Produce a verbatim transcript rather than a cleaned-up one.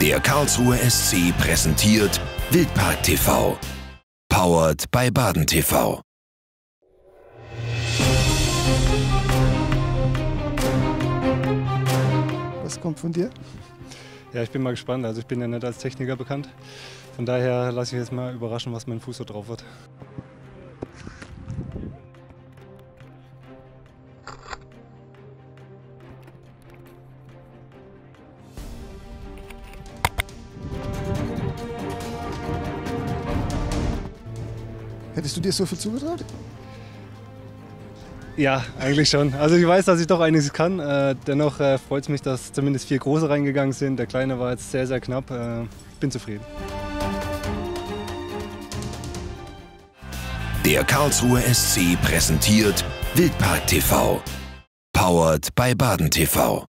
Der Karlsruher S C präsentiert Wildpark T V. Powered by Baden T V. Was kommt von dir? Ja, ich bin mal gespannt. Also ich bin ja nicht als Techniker bekannt. Von daher lasse ich mich jetzt mal überraschen, was mein Fuß so drauf hat. Hättest du dir so viel zugetraut? Ja, eigentlich schon. Also ich weiß, dass ich doch einiges kann. Äh, dennoch äh, freut es mich, dass zumindest vier große reingegangen sind. Der kleine war jetzt sehr, sehr knapp. Äh, bin zufrieden. Der Karlsruher S C präsentiert Wildpark T V. Powered by Baden T V.